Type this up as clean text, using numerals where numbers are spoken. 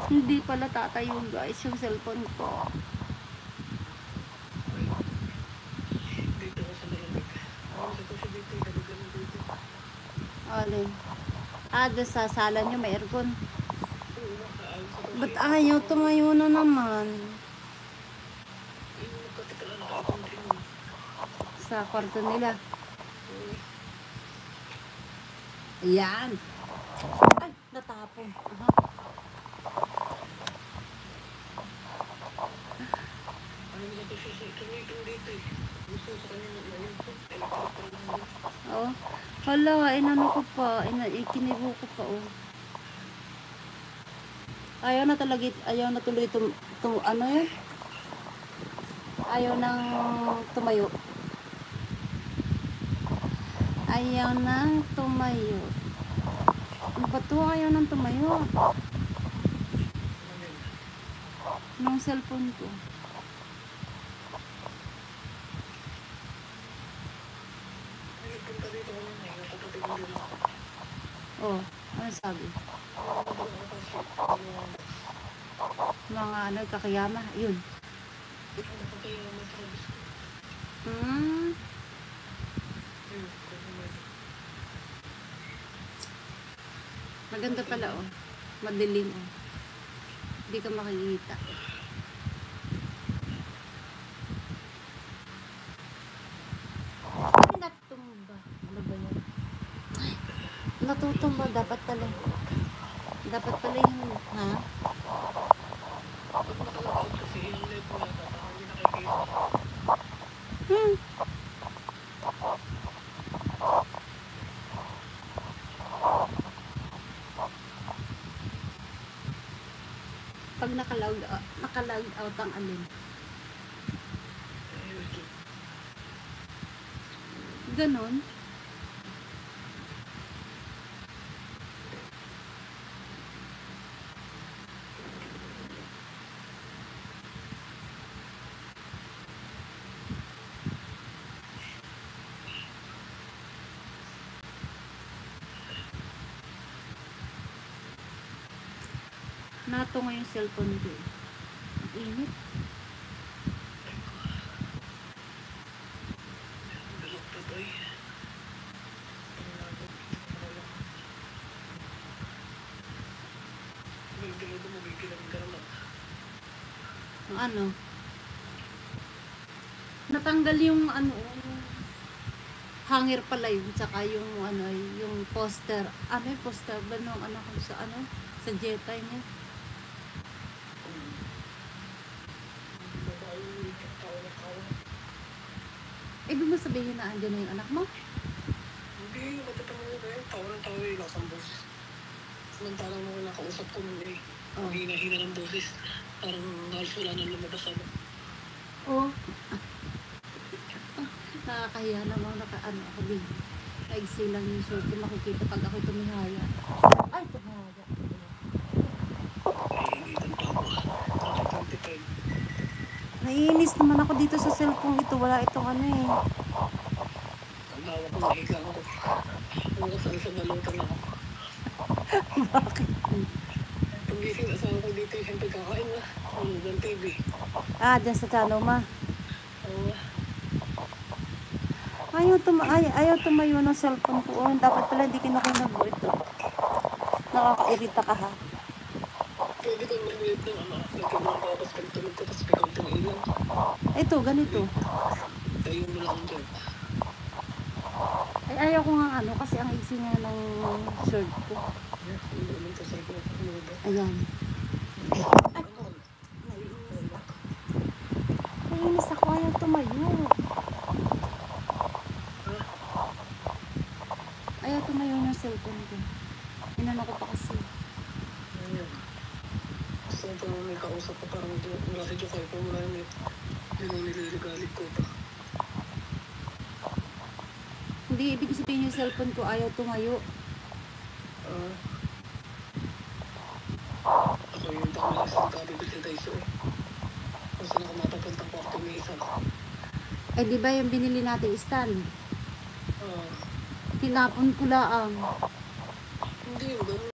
Hindi pala tatayo guys yung cellphone ko. Dito ko sa malamig. Sa ko siya dito, dalagan mo dito. Alin? Doon sa sala nyo may aircon. Oo, nakaayos ako. Ba't ayaw tumayo na naman? Nagkatikala na aircon din. Sa kwarto nila. Ayan. Ay, natapon. Aha. Ano nila ko siya tumitong dito eh. Gusto sa kanya mag-ayun po. Electric pa lang din. Oh. Hala, inano ko pa. Ikinibo ko pa, oh. Ayaw na talaga, ayaw na tuloy ano yun? Ayaw nang tumayo. Ayaw nang tumayo. Ano ba to? Ayaw nang tumayo. Nung cellphone ko. Punta dito ko lang eh. Nakapatid mo din ako. Oh, ano sabi? Mga nagkakayama. Yun. Maganda pala, oh. Madilim, oh. Hindi ka makikita. Natumba. Ano ba yan? Natutumba. Dapat pala. Dapat pala yung, ha? Pag naka-log out ang alin. Ganon. Natungo yung cellphone ko. Ang init. Ano? Natanggal yung ano, hanger pala yun, tsaka yung ano, yung poster. Ano yung poster ba nung ano ko sa ano? Sa Jetta niya. Ibig mo sabihin na andyan na yung anak mo? Hindi, matatanong mo ba yun? Tawa ng tawa yung lasang boses. Samantalang nung nakausap ko nun eh. Ang hina-hina ng boses. Parang halos wala nang lumabas ako. Oo. Nakakahiya naman, naka-ano ako din. Kaigsi lang yung shirt ko, makikita pag ako'y tumihaya. Ay, tumihaya. Naiinis naman ako dito sa cellphone ito. Wala itong ano eh. Ang hawak ko, mahiga ako. Ang kasal sa balutan ako. Bakit? Pag-gising asawa ko dito, siyempre kakain na. Ng TV. Dyan sa Chanoma. Oo. Ayaw tumayo ng cellphone ko. Oh, dapat pala hindi kinukunog mo ito. Nakakairita ka ha. Pwede kang mag-mute ng ano. Nagkabang ko tapos pagtulog ko tapos biglang tumilan. Ito, ganito. Tayo mo lang dyan. Ay, ayaw ko nga ano kasi ang iksi nga ng shirt ko. Ayan. Ay, naiinis ako. Ayaw tumayo. Ayaw tumayo ng cellphone ko. Inano ko pa kasi. Gusto ko parang may kausap ko parang mula sa Jokay ko mula yung nililigalig ko pa. Hindi, ibig sabihin yung cellphone ko ayaw tumayo. Ako yung tama sa kabibig sa Daiso eh. Kung saan ako mapapunta ko optimisa. Eh di ba yung binili natin stand? Tinapon ko lang. Hindi yung ganun.